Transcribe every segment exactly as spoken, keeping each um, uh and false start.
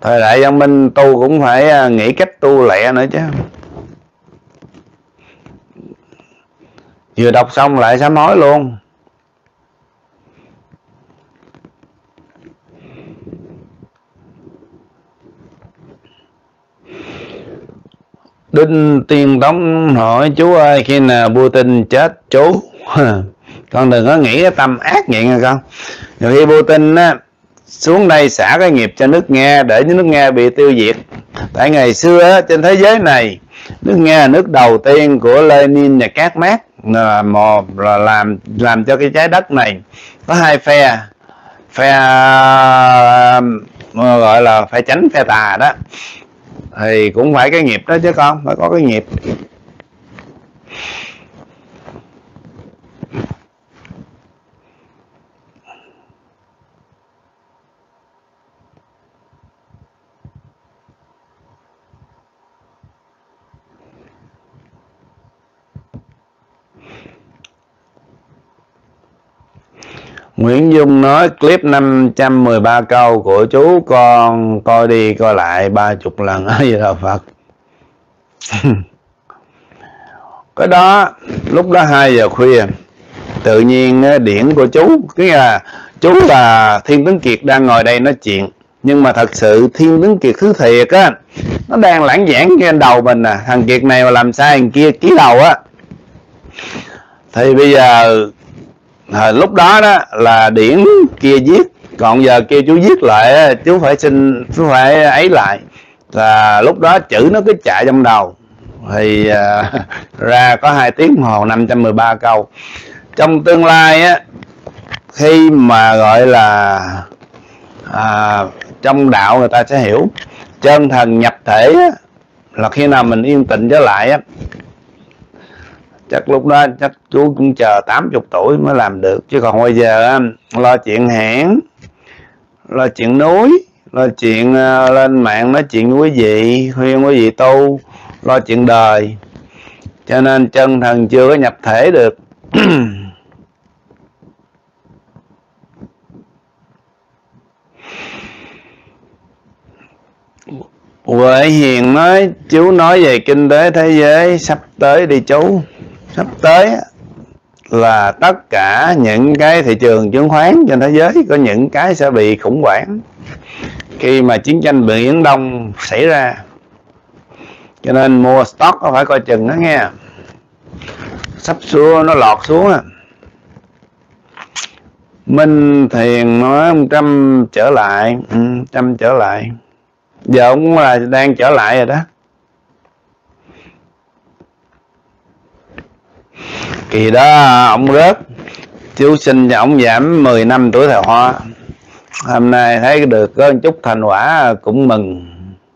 Thời đại văn minh tu cũng phải nghĩ cách tu lẹ nữa chứ. Vừa đọc xong lại sám hối luôn. Đinh Tiên Tống hỏi chú ơi, khi nào Putin chết chú? Con đừng có nghĩ cái tâm ác vậy nha con. Rồi khi Putin á xuống đây xả cái nghiệp cho nước Nga để nước Nga bị tiêu diệt. Tại ngày xưa á, trên thế giới này nước Nga là nước đầu tiên của Lenin và các Mác là một là làm làm cho cái trái đất này có hai phe, phe gọi là phe chánh phe tà đó, thì cũng phải cái nghiệp đó chứ con, phải có cái nghiệp. Nguyễn Dung nói clip năm trăm mười ba câu của chú con coi đi coi lại ba chục lần ở Di Đà Phật. Cái đó lúc đó hai giờ khuya tự nhiên điển của chú, cái là chú là Thiên Tuấn Kiệt đang ngồi đây nói chuyện, nhưng mà thật sự Thiên Tuấn Kiệt thứ thiệt á nó đang lãng giảng trên đầu mình à. Thằng Kiệt này mà làm sai thằng kia ký đầu á, thì bây giờ à, lúc đó đó là điển kia viết, còn giờ kia chú viết lại chú phải xin, chú phải ấy lại, là lúc đó chữ nó cứ chạy trong đầu thì à, ra có hai tiếng đồng hồ năm trăm mười ba câu. Trong tương lai á, khi mà gọi là à, trong đạo người ta sẽ hiểu chân thần nhập thể á, là khi nào mình yên tĩnh trở lại á, chắc lúc đó chắc chú cũng chờ tám mươi tuổi mới làm được. Chứ còn bây giờ á, lo chuyện hãng, lo chuyện núi, lo chuyện uh, lên mạng nói chuyện với quý vị, khuyên quý vị tu, lo chuyện đời, cho nên chân thần chưa có nhập thể được. Huệ Hiền nói chú nói về kinh tế thế giới sắp tới đi chú. Sắp tới là tất cả những cái thị trường chứng khoán trên thế giới có những cái sẽ bị khủng hoảng khi mà chiến tranh Biển Đông xảy ra, cho nên mua stock có phải coi chừng đó nghe, sắp xua nó lọt xuống à. Minh Thiền nói ông Trump trở lại, ừ, Trump trở lại, giờ ông là đang trở lại rồi đó. Kỳ đó ông rớt, chú xin cho ông giảm mười năm tuổi thọ hoa. Hôm nay thấy được có một chút thành quả cũng mừng.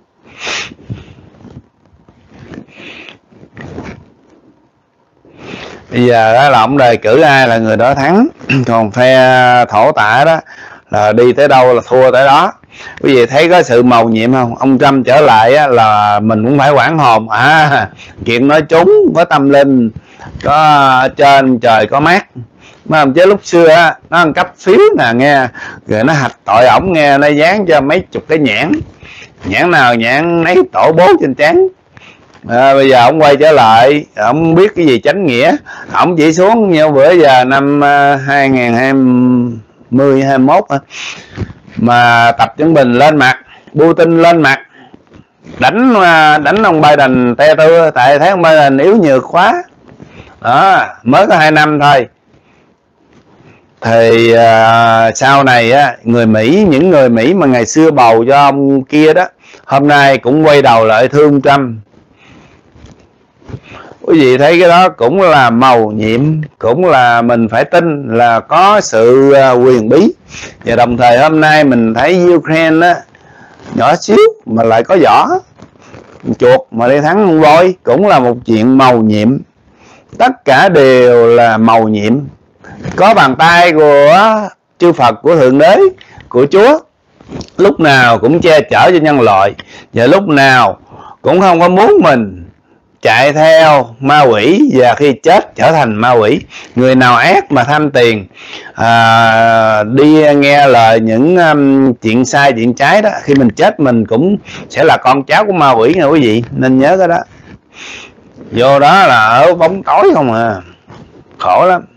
Bây giờ đó là ông đề cử ai là người đó thắng. Còn phe thổ tả đó là đi tới đâu là thua tới đó. Quý vị thấy có sự mầu nhiệm không? Ông Trump trở lại á, là mình cũng phải quản hồn. À, chuyện nói chúng có tâm linh, có trên trời có mát. Mà chứ lúc xưa á, nó ăn cấp phiếu nè nghe, rồi nó hạch tội ổng nghe, nó dán cho mấy chục cái nhãn, nhãn nào nhãn ấy tổ bố trên trán. À, bây giờ ông quay trở lại, ông biết cái gì chánh nghĩa, ông chỉ xuống như bữa giờ năm hai nghìn hai mươi hai mươi mốt mà Tập Cận Bình lên mặt, Putin lên mặt, đánh đánh ông Biden te tưa, tại thấy ông Biden yếu nhược quá đó, mới có hai năm thôi. Thì à, sau này á, người Mỹ, những người Mỹ mà ngày xưa bầu cho ông kia đó, hôm nay cũng quay đầu lại thương Trump. Quý vị thấy cái đó cũng là mầu nhiệm, cũng là mình phải tin là có sự quyền bí. Và đồng thời hôm nay mình thấy Ukraine á, nhỏ xíu mà lại có võ, chuột mà đi thắng con voi, cũng là một chuyện mầu nhiệm. Tất cả đều là mầu nhiệm, có bàn tay của chư Phật, của Thượng Đế, của Chúa, lúc nào cũng che chở cho nhân loại, và lúc nào cũng không có muốn mình chạy theo ma quỷ và khi chết trở thành ma quỷ. Người nào ác mà tham tiền, à, đi nghe lời những um, chuyện sai chuyện trái đó, khi mình chết mình cũng sẽ là con cháu của ma quỷ nha quý vị, nên nhớ cái đó. Vô đó là ở bóng tối không à, khổ lắm.